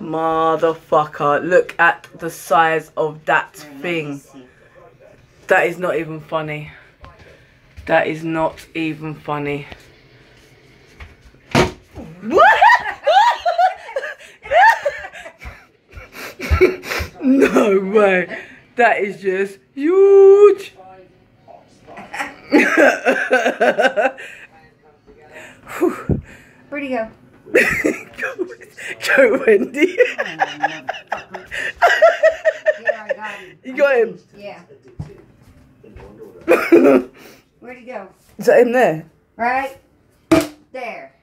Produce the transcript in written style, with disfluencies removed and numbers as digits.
Motherfucker, look at the size of that thing. That is not even funny. That is not even funny. What? No way. That is just huge. Where'd he go? Go, Wendy. Yeah, I got him. You got him? Yeah. Where'd he go? Is that him there? Right there.